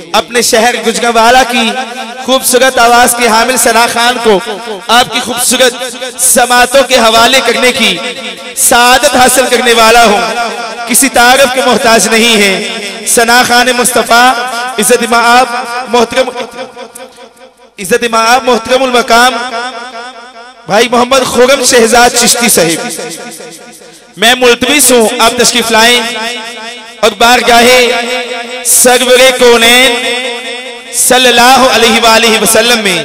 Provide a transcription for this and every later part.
اپنے شہر گجرانوالہ کی خوبصورت آواز کی حامل ثنا خان کو آپ کی خوبصورت سماعتوں کے حوالے کرنے کی سعادت حاصل کرنے والا ہوں، کسی تعارف کے محتاج نہیں ہے۔ ثنا خان مصطفیٰ عزت مآب محترم المقام بھائی محمد خرم شہزاد چشتی صاحب، میں ملتمس ہوں آپ تشریف لائیں اور بارگاہ سرور کونین صلی اللہ علیہ وآلہ وسلم میں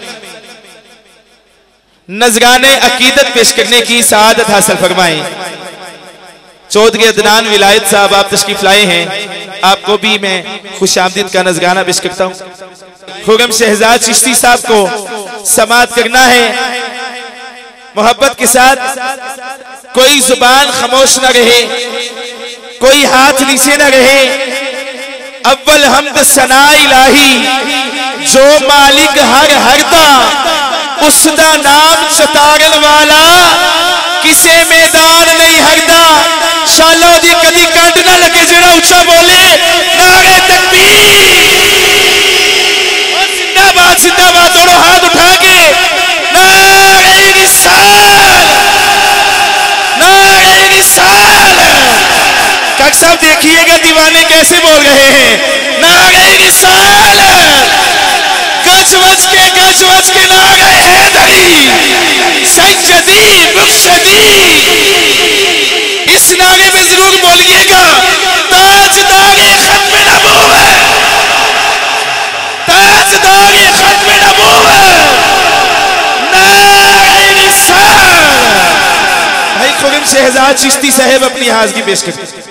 نذران عقیدت پیش کرنے کی سعادت حاصل فرمائیں۔ چودھری عدنان ولایت صاحب آپ تشریف لائے ہیں، آپ کو بھی میں خوش آمدید کا نذرانہ پیش کرتا ہوں۔ خرم شہزاد چشتی صاحب کو سماعت کرنا ہے، محبت کے ساتھ کوئی زبان خاموش نہ رہے، کوئی ہاتھ نیچے نہ رہے۔ اول حمد ثنا الہی جو مالک ہر دا، اس دا نام چتارن والا کسے میدان نہیں ہردا۔ شالو دی کدی کنڈ نہ لگے جڑا اچھا بولے نعرہ تکبیر، زندہ باد دونوں ہاتھ اٹھا کے نعرہ رسالت، نعرہ رسالت۔ کاک صاحب دیکھئے گا دیوانے کیسے بول رہے ہیں، نعرہ رسالت، گج وج کے نعرہ حیدری، سجدی مرشدی۔ اس نعرے میں ضرور بولیے گا، تاجدار ختم نبوت، تاجدار ختم نبوت، نعرہ رسالت۔ بھائی خرم شہزاد چشتی صاحب اپنی حاضری پیش کرتے ہیں۔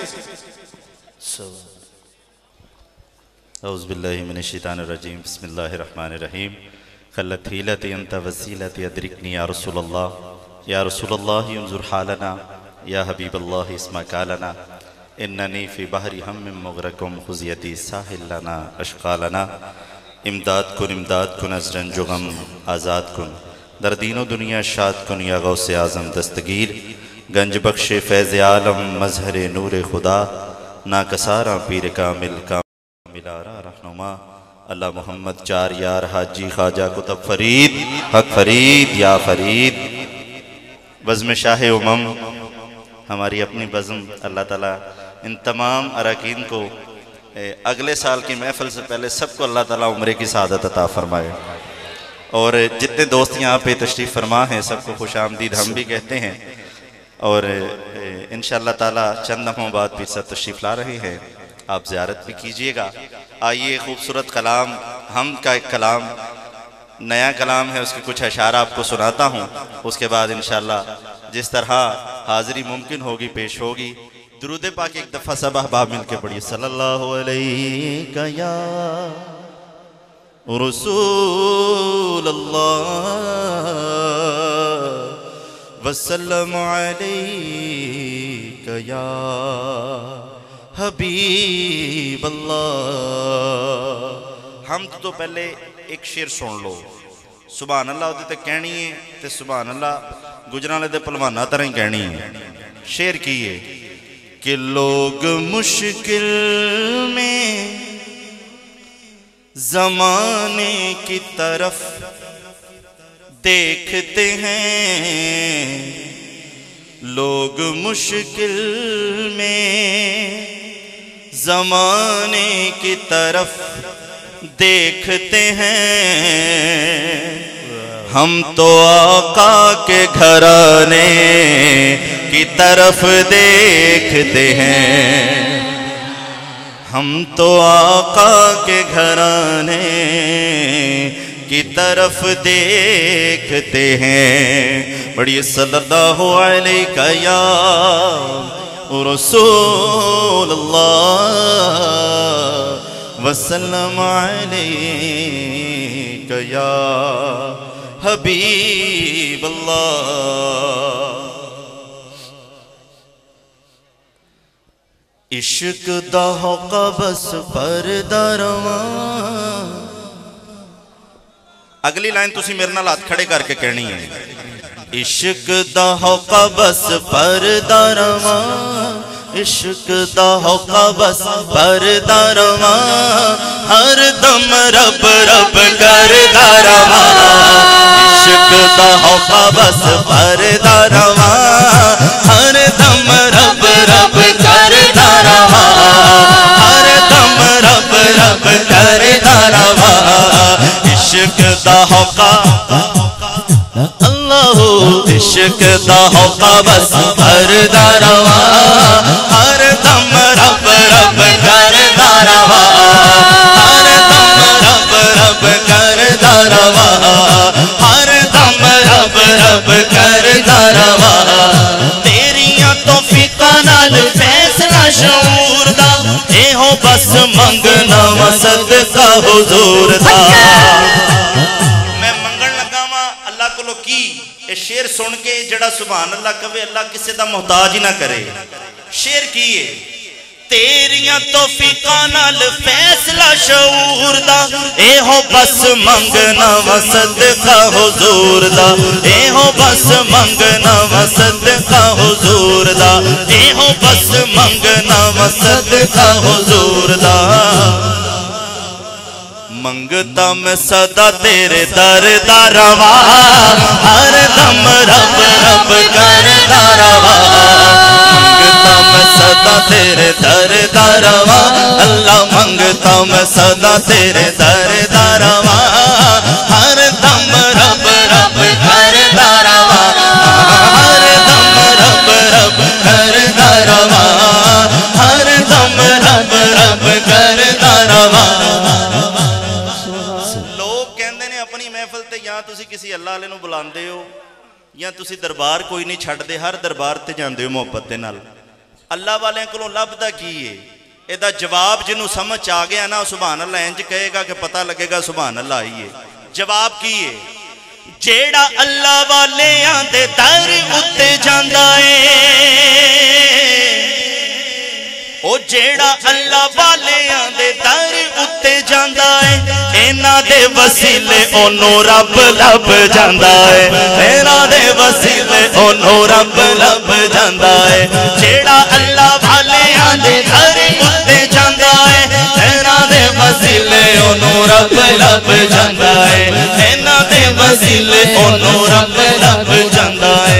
اعوذ باللہ من الشیطان الرجیم، بسم اللہ الرحمن الرحیم۔ خلت حیلت انت وسیلت ادرکنی یا رسول اللہ انظر حالنا یا حبیب اللہ اسمع کالنا اننی فی بحر ہم مغرقم خزیتی ساحل لنا اشقالنا۔ امداد کن ازرن جو غم آزاد کن، در دین و دنیا شاد کن یا غوث اعظم دستگیر۔ گنج بخش فیض عالم مظہر نور خدا، ناکسارا پیر کامل ملارا رہنما۔ اللہ محمد چار یار حاجی خواجہ کتب فرید، حق فرید یا فرید۔ بزم شاہ امم، ہماری اپنی بزم، اللہ تعالیٰ ان تمام اراکین کو اگلے سال کی محفل سے پہلے سب کو اللہ تعالیٰ عمرے کی سعادت عطا فرمائے، اور جتنے دوست یہاں پہ تشریف فرما ہیں سب کو خوش آمدید ہم بھی کہتے ہیں، اور انشاءاللہ تعالیٰ چند لمحوں بعد پھر سے تشریف لا رہے ہیں، آپ زیارت بھی کیجئے گا۔ آئیے خوبصورت کلام، حمد کا ایک کلام، نیا کلام ہے، اس کے کچھ اشعار آپ کو سناتا ہوں، اس کے بعد انشاءاللہ جس طرح حاضری ممکن ہوگی پیش ہوگی۔ درود پاک ایک دفعہ سب احباب مل کے پڑھیے، صلی اللہ علیہ یا رسول اللہ وسلم علیہ یا حبیب اللہ۔ حمد تو پہلے ایک شعر سن لو، سبحان اللہ ہوتے تے کہنی ہے، تے سبحان اللہ گجرانے دے پلوانہ طرح کہنی ہے۔ شعر کی ہے کہ لوگ مشکل میں زمانے کی طرف دیکھتے ہیں، لوگ مشکل میں زمانے کی طرف دیکھتے ہیں، ہم تو آقا کے گھرانے کی طرف دیکھتے ہیں، ہم تو آقا کے گھرانے کی طرف دیکھتے ہیں۔ بڑی صلی اللہ علیہ یا رسول اللہ وسلم علیہ یا حبیب اللہ۔ عشق دا قبس پر درواں، اگلی لائن تسی میرے نال ہاتھ کھڑے کر کے کہنی ہے۔ عشق دا قبس پر درواں عشق دا ہوقا بس پردہ رواں ہر دم رب رب کردا رواں عشق دا ہوقا بس پردہ رواں ہر دم رب رب کردا رواں ہر دم رب رب کردا رواں عشق دا ہوقا عشق دا ہوقا بس پردہ رواں ہر دم رب رب کردا رواں ہر دم رب رب کردا رواں ہر دم رب رب کردا رواں تیریاں توفیقاں نال فیصلہ شعور دا اے ہو بس منگنا وا صدقہ حضور دا شیر سن کے جڑا سبحان اللہ کہے اللہ کسے دا محتاج ہی نہ کرے شیر کی ہے تیریاں توفیقاں نال فیصلہ شعور دا اے ہو بس منگنا وا صدقہ حضور دا اے ہو بس منگنا وا صدقہ حضور دا اے ہو بس منگنا وا صدقہ حضور دا منگتا میں صدا تیرے در دا رواں ہر دم رب رب کردا رواں منگتا میں صدا تیرے در دا رواں اللہ منگتا میں صدا تیرے در دا رواں ہر دم رب رب کردا رواں ہر دم رب رب کردا رواں ہر دم رب رب کردا رواں تسی کسی اللہ علیہ نو بلاندے ہو یا تسی دربار کوئی نہیں چھڑ دے ہر دربار تے جاندے ہو محبت دے نال اللہ والے کولوں لبدا کی ہے اے دا جواب جنوں سمجھ آ گیا نا سبحان اللہ انج کہے گا کہ پتہ لگے گا سبحان اللہ ہی ہے جواب کی ہے جیڑا اللہ والے دے در اُتے جاندا اے او جیڑا اللہ والے دے در اُتے جاندا اے اینا دے وسیلے اونوں رب لب جاندا ہے اینا دے وسیلے اونوں رب لب جاندا ہے جیڑا اللہ والیاں دے گھر اُتے جاندا ہے اینا دے وسیلے اونوں رب لب جاندا ہے اینا دے وسیلے اونوں رب لب جاندا ہے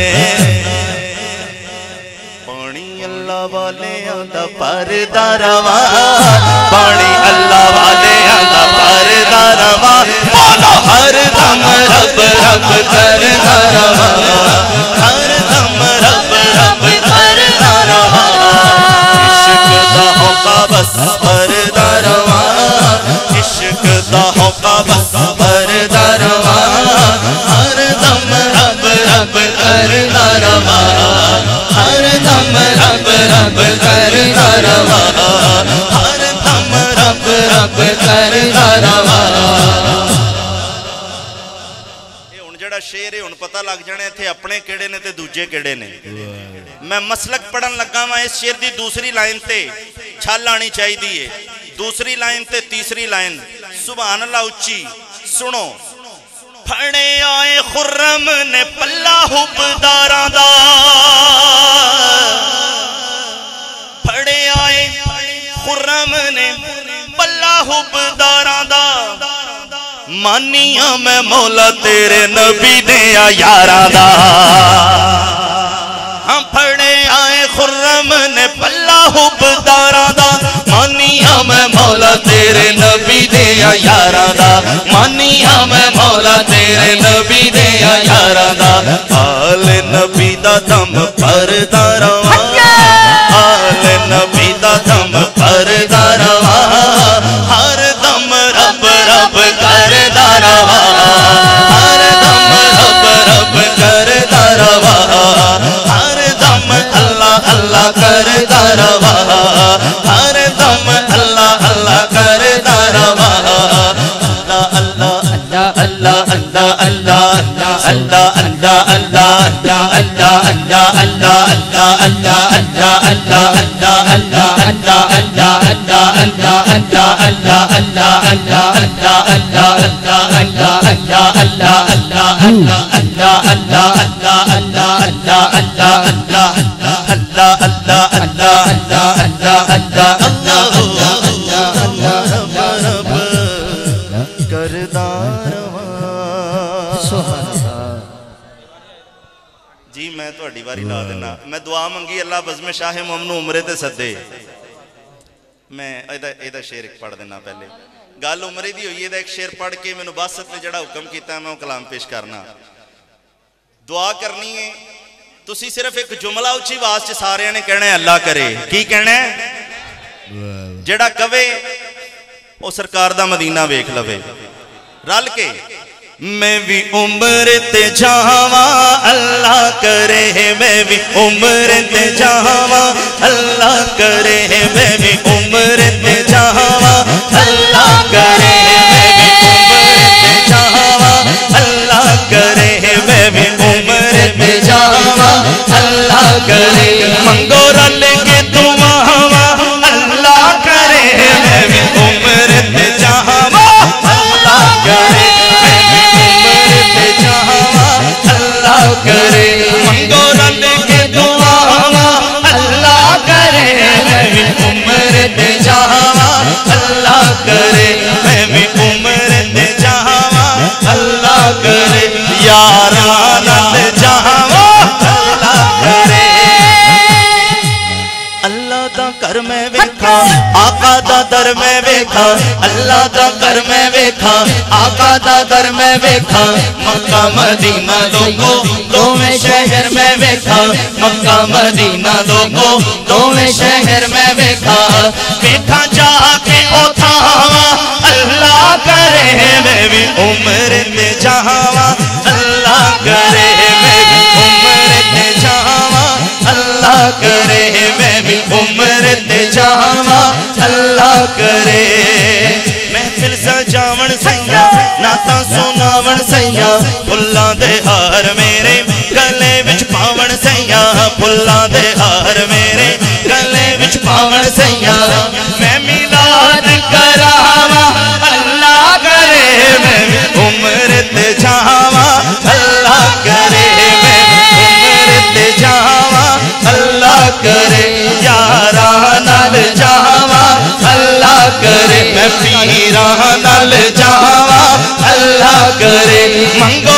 پانی اللہ والیاں دا پردہ رواں پانی اللہ والیاں دا پردہ رواں مولا ہر دم رب رب کردا رواں ہر دم رب رب کردا رواں عشق دا ہوقا بس پردہ رواں عشق دا ہوقا بس پردہ رواں ہر دم رب رب کردا رواں ہر دم رب رب کردا رواں ہر دم رب رب کردا رواں شیر ہے ہن پتہ لگ جانے تھے اپنے کیڑے نے تے دوجے کیڑے نے میں مسلک پڑھن لگا ہاں اس شیر دی دوسری لائن تے چھل آنی چاہی دیئے دوسری لائن تے تیسری لائن سبحان اللہ اچھی سنو پھڑے آئے خرم نے پلہ حبداراں دا پھڑے آئے خرم نے پلہ حبداراں دا مانیاں میں مولا تیرے نبی دیا یاراں دا ہم پھڑے آئے خرم نے پلہ حبداراں دا مانیاں میں مولا تیرے نبی دیا یاراں دا مانیاں میں مولا تیرے نبی دیا یاراں دا آل نبی دا دم پردہ رواں آل نبی دا دم پردہ رواں ہر دم رب رب کردا رواں ہر دم رب رب کردا رواں ہر دم اللہ اللہ کردا رواں ہر دم اللہ اللہ کردا رواں اللہ اللہ اللہ اللہ اللہ اللہ اللہ اللہ اللہ اللہ اللہ اللہ اللہ अल्लाह अल्लाह अल्लाह अल्लाह अल्लाह अल्लाह अल्लाह करदार जी। मैं थोड़ी बारी ला देना। मैं दुआ मंगी अल्लाह बज़्म शाह ममनू उमरे ते सदे। मैं एदा शेर एक पढ़ देना। पहले गल उमरे दी हुई है, एक शेर पढ़ के मैनू बासत ने जड़ा हुक्म किया मैं कलाम पेश करना। दुआ करनी है, तुसी सिर्फ एक जुमला उच्ची आवाज च सारे ने कहना है अल्लाह करे। की कहना है? जेड़ा कवे वो सरकार दा मदीना वेख लवे रल के। मैं भी उम्र ते जावा अल्लाह करे, मैं भी उम्र ते जावा अल्लाह करे, मैं भी उम्र ते जावा अल्लाह करे, मैं भी उम्र ते जावा अल्लाह करे, मैं भी उम्र ते जावा अल्लाह करे। मंगो रल के दुआवा अल्लाह करे, मैं भी उम्र ते जावा अल्लाह करे, करे। मंगो रल के दुआवा अल्लाह करे, मैं भी उम्र ते जावा अल्लाह करे, मैं भी उम्र ते जावा अल्लाह करे। यारा नाल जावा अल्लाह करे। अल्लाह दा कर मैं वेखा आका दा दर मैं वेखा, अल्लाह दा कर मैं वेखा आका दा दर मैं वेखा। मक्का मदीना लोगो दोवें शहर में वेखा, मक्का मदीना लोगो दोवें शहर में वेखा। वेखा जाके उठावा अल्लाह करे, मैं भी उम्र ते जावा अल्लाह करे, मैं भी उम्र ते जावा अल्लाह करे, मैं भी उम्र ते जावा अल्लाह करे। महफिल सजावण सैया नाता सुनावण सैया, फुल्लां दे हार मेरे गले विच पावण सैया, फुल्लां दे हार मेरे गले विच पावण सैया। मैं मिलाद करावा अल्लाह करे, मैं भी उम्र ते जावा अल्लाह करे, मैं भी उम्र ते जावा अल्लाह करे। यारा नाल जावा अल्लाह करे, मैं पीरा नाल जावा अल्लाह करे। मंगो